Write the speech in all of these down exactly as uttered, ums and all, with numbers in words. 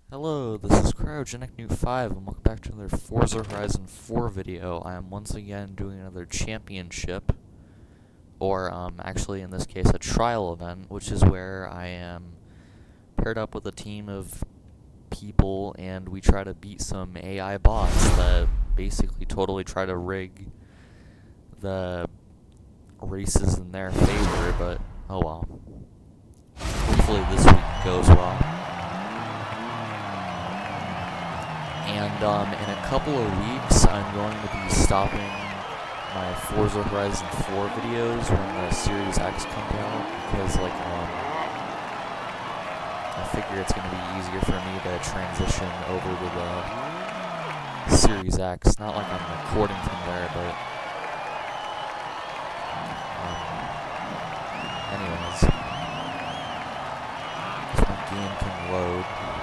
Hello, this is Cryogenic Newt five, and welcome back to another Forza Horizon four video. I am once again doing another championship, or um, actually in this case a trial event, which is where I am paired up with a team of people and we try to beat some A I bots that basically totally try to rig the races in their favor, but oh well. Hopefully this week goes well. And um, in a couple of weeks, I'm going to be stopping my Forza Horizon four videos when the Series X comes out, because like um, I figure it's going to be easier for me to transition over to the Series X. Not like I'm recording from there, but um, anyways, if my game can load.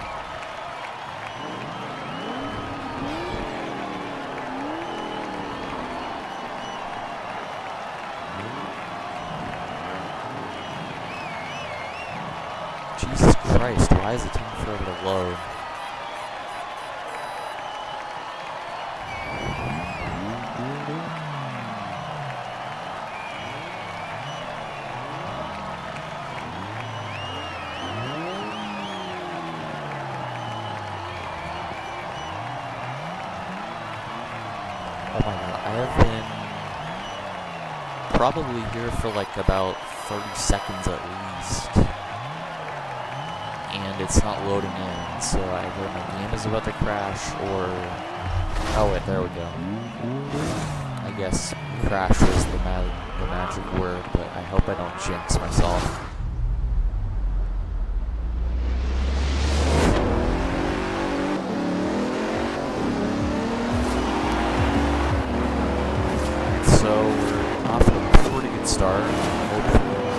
Jesus Christ, why is it taking forever to load? Oh my god, I have been probably here for like about thirty seconds at least. And it's not loading in, so either my game is about to crash or... Oh wait, there we go. I guess crash was the, ma the magic word, but I hope I don't jinx myself. Alright, so we're off to a pretty good start. Hopefully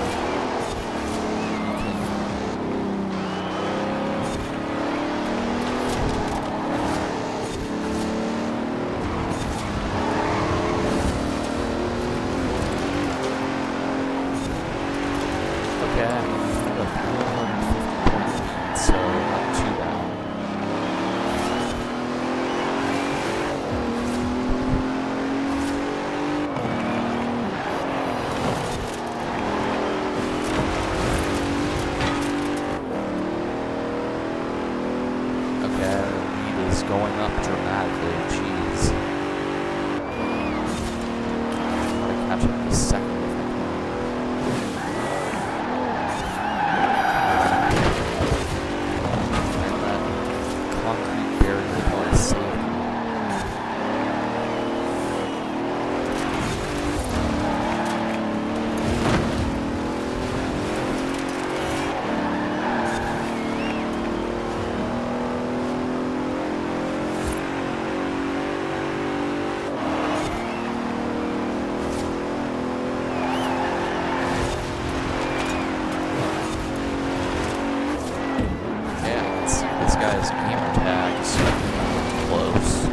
going up dramatically, jeez. I'm gonna catch up this second if I can. And that concrete barrier probably saved me. Guy's gamer tags close.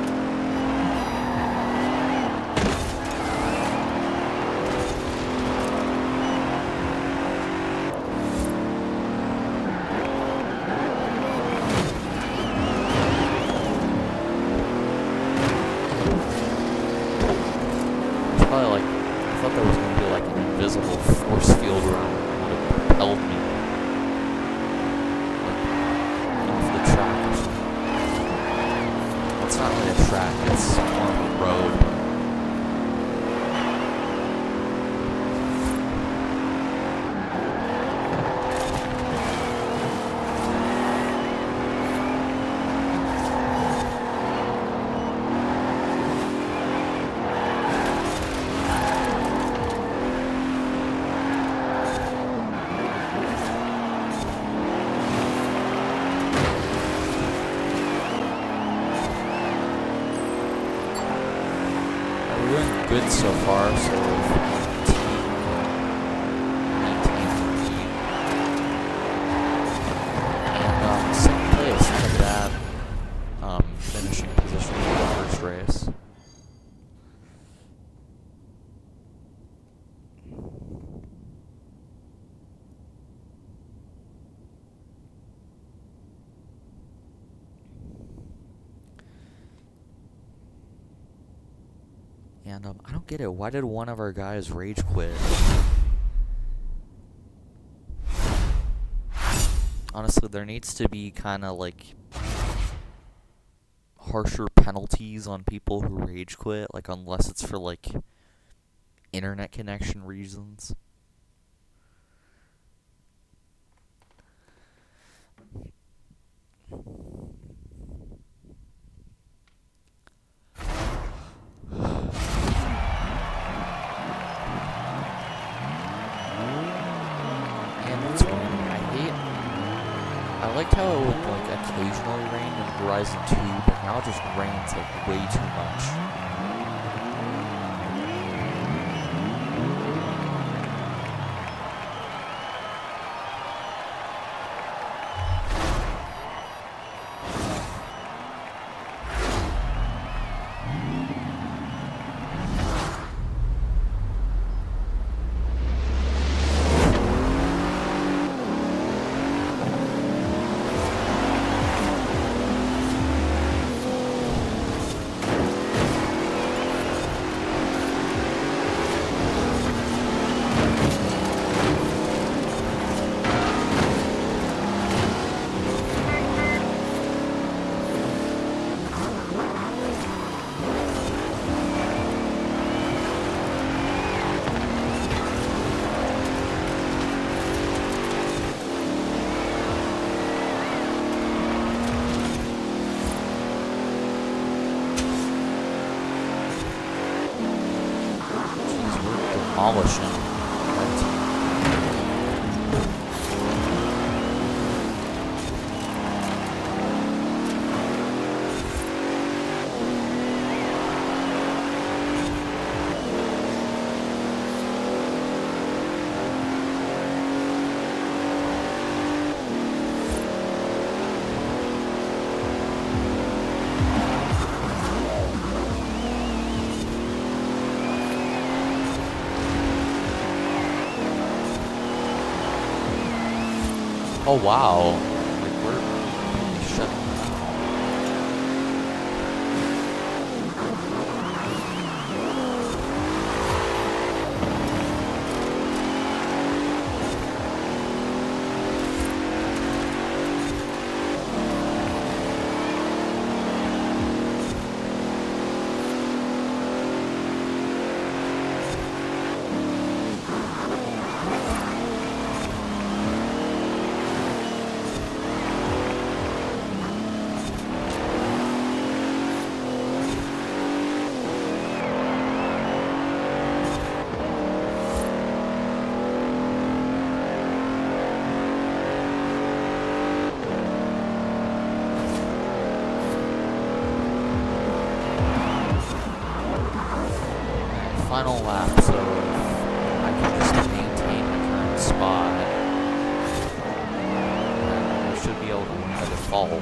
It's probably like, I thought there was going to be like an invisible force field around it that would have propelled me. It's not really a track, it's more of a road. We're doing good so far, so nineteen. And um, second place, look at that. Um, finishing position for the first race. And um, I don't get it. Why did one of our guys rage quit? Honestly, there needs to be kind of like harsher penalties on people who rage quit, like unless it's for like internet connection reasons. And it's raining. I hate. I liked how it would like occasionally rain in Horizon two, but now it just rains like way too much. Demolishing. Oh wow, like we're completely shut down. Final lap, so I can just maintain the current spot, and I should be able to win by default.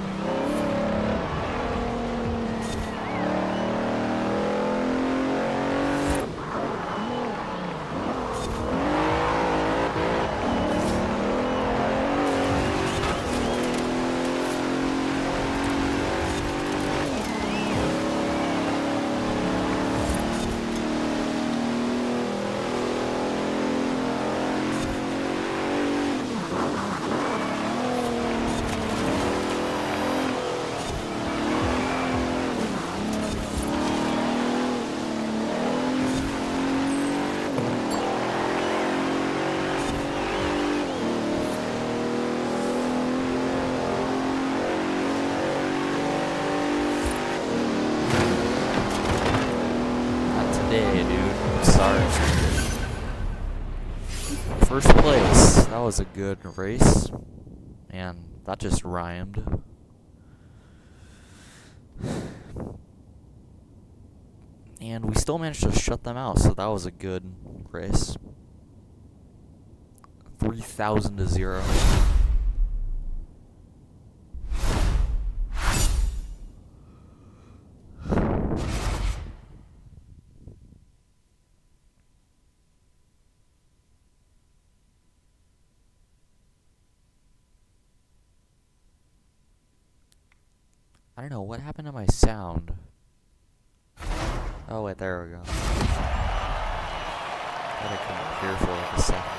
Dude, sorry. First place. That was a good race, and that just rhymed. And we still managed to shut them out, so that was a good race. three thousand to zero. I don't know, what happened to my sound? Oh wait, there we go. I couldn't hear for like a second.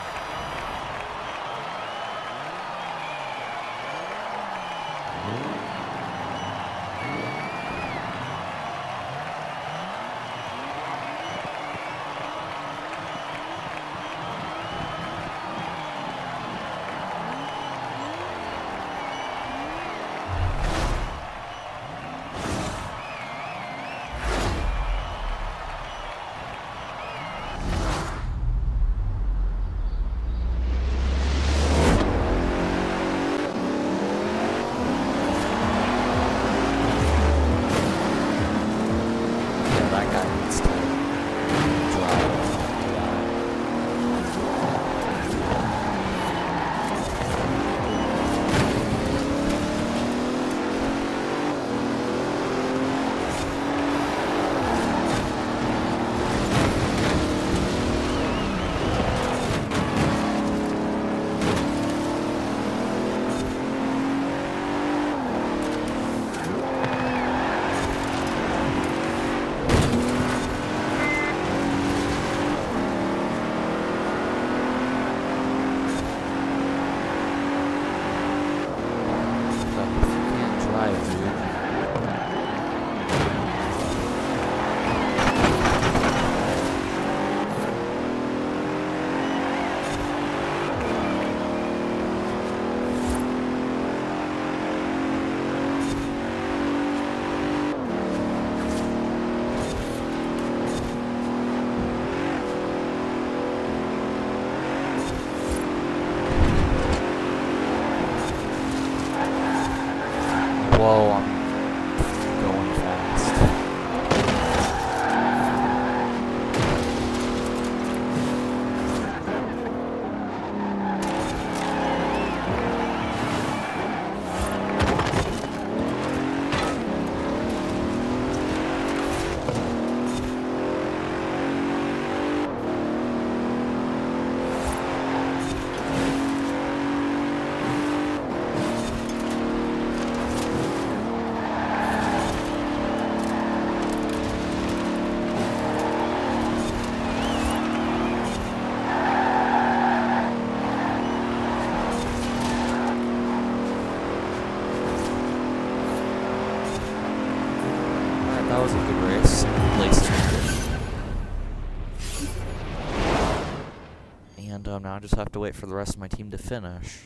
Whoa, I'm going fast. That was a good race. Place. And um, now I just have to wait for the rest of my team to finish.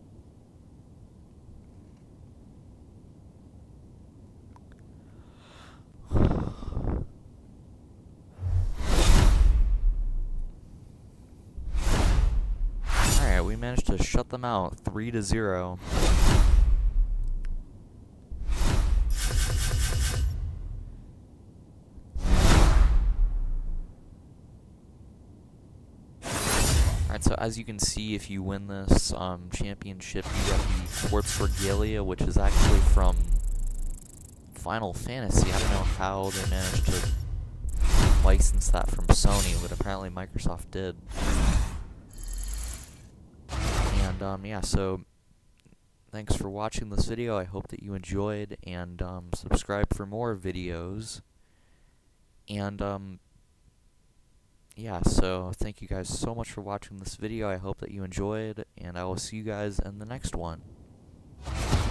Alright, we managed to shut them out three to zero. Alright, so as you can see, if you win this um, championship, you get the Quartz Regalia, which is actually from Final Fantasy. I don't know how they managed to license that from Sony, but apparently Microsoft did. And, um, yeah, so thanks for watching this video. I hope that you enjoyed, and um, subscribe for more videos. And, um... yeah, so thank you guys so much for watching this video. I hope that you enjoyed, and I will see you guys in the next one.